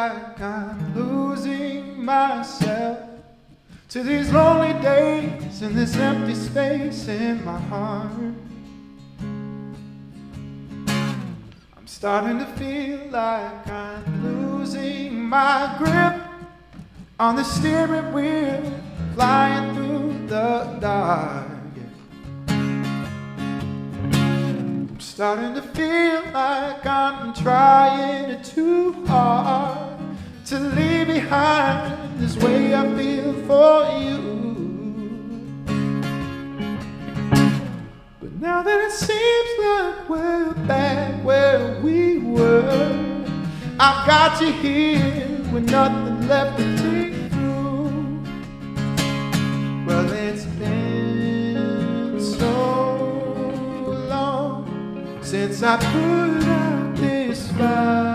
like I'm losing myself to these lonely days and this empty space in my heart. I'm starting to feel like I'm losing my grip on the steering wheel, flying through the dark. I'm starting to feel like I'm trying too hard to leave behind this way I feel for you. But now that it seems like we're back where we were, I've got you here with nothing left to take through. Well, it's been so long since I put out this fire.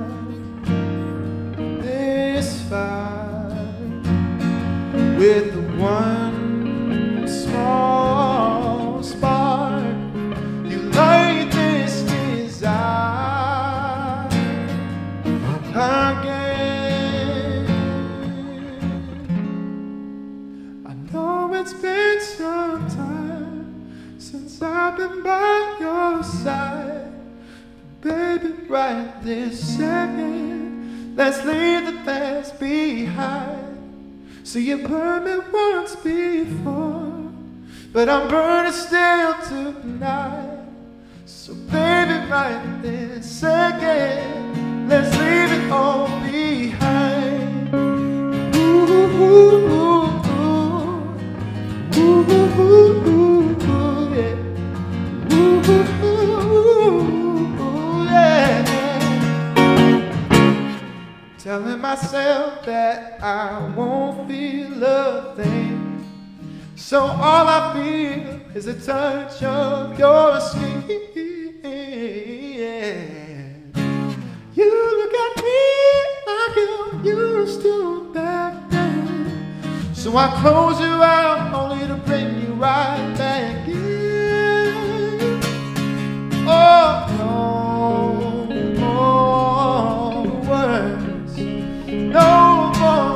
With the one small spark, you light this desire again. I know it's been some time since I've been by your side, baby, right this second, let's leave the past behind. So you burned me once before, but I'm burning still tonight. So baby, right this second, let's leave it all behind. Ooh, ooh, ooh, ooh, ooh, ooh, ooh, ooh, yeah. Ooh, ooh, ooh, ooh, yeah. Telling myself that I won't feel a thing, so all I feel is a touch of your skin. You look at me like you used to back then, so I close you out only to bring you right back in. Oh, no more words, no more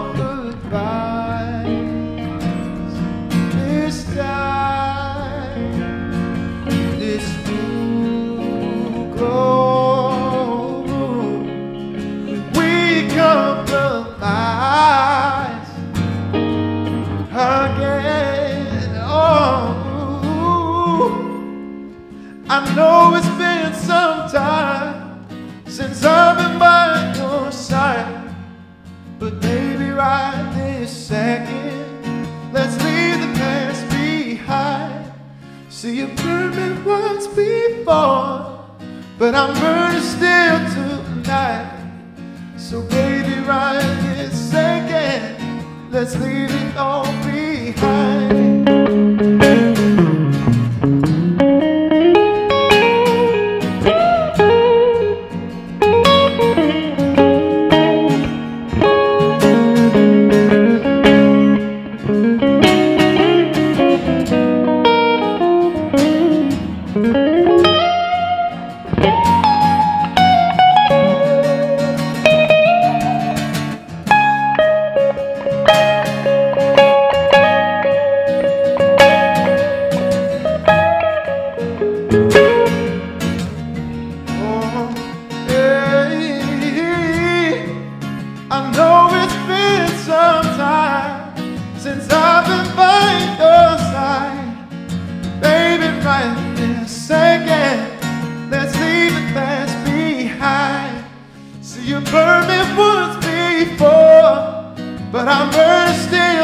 goodbyes. This time, this will grow. We compromise again. Oh, I know it's been some time since I've been by your side, but baby, right this second, let's leave the past behind. See, you burned me once before, but I'm burning still tonight. So baby, right this second, let's leave it all behind. I know it's been some time since I've been by your side, baby, right this second, let's leave the past behind. So you burned me once before, but I'm burning still